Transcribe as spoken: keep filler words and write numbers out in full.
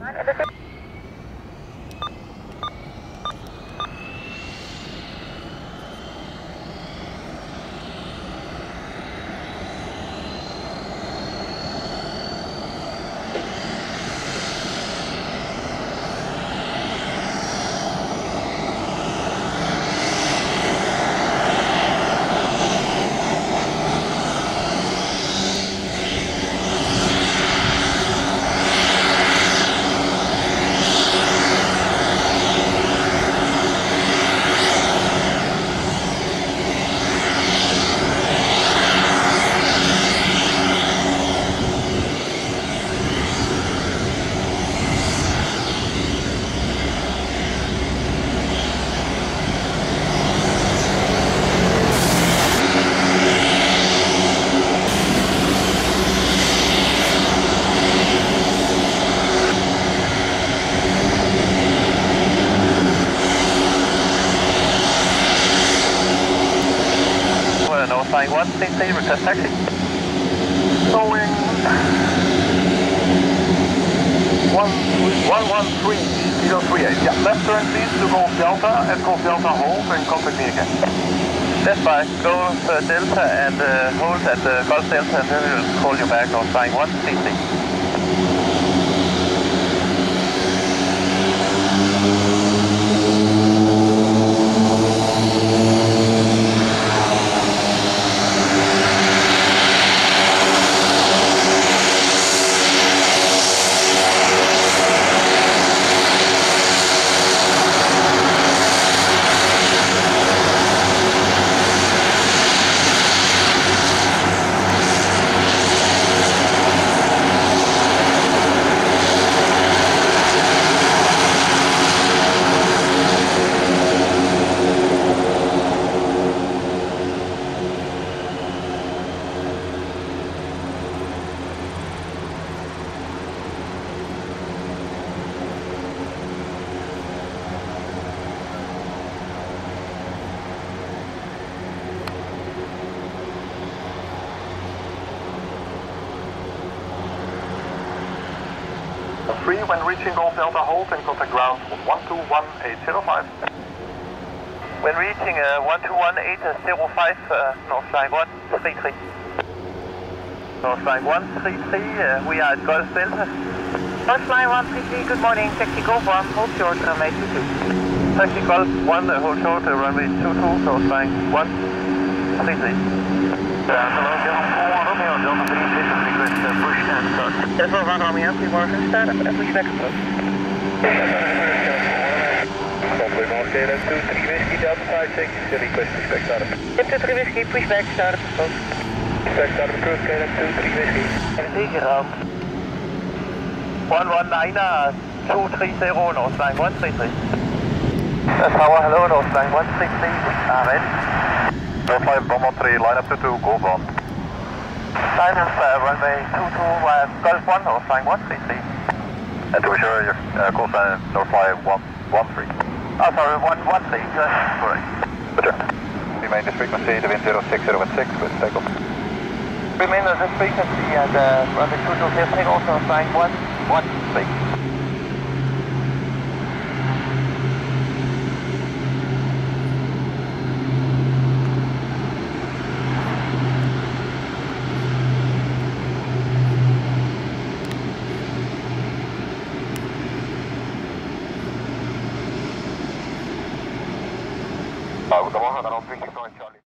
Flying one, C C, request taxi. Going one, one, one, three, zero, three, eight. Yeah, left turn please to Golf Delta, at Golf Delta hold and contact me again. Left by Golf uh, Delta and uh, hold at uh, Golf Delta and then we'll call you back on flying one, C C. three, when reaching Golf Delta hold and contact ground one two one eight zero five. When reaching uh, one two one eight zero five, uh, North Line one three three. North Line one three three, uh, we are at Golf Delta. North Line one three three, good morning, taxi Golf one, hold short, runway two two. Taxi Golf one, uh, hold short, uh, runway two two, North Line one three three. Uh, hello, Delta four, Romeo, Delta three six, request uh, push and start. Delta one Romeo, goedemorgen, start and push back approach. Okay, that's two three Whiskey, Delta five six, request push back start. Tip two three Whiskey, push back, start approach. Push back start approach, okay, that's two three Whiskey. En tegenraam. one one nine two three zero, North Line one three three. That's Tower, hello, North Line one six three, I'm in. North Line one one three, line up to two, go on. Line up uh, runway two two, uh, Golf one, North Line one three three. And to assure your uh, call sign North Line one one three. Oh, sorry, one one three, yes, correct. Roger. Remain this frequency, the wind zero six zero one six with takeoff. Remain at this frequency and uh, runway two two zero, also North Line one one three. Nou, dan morgen dan op Charlie.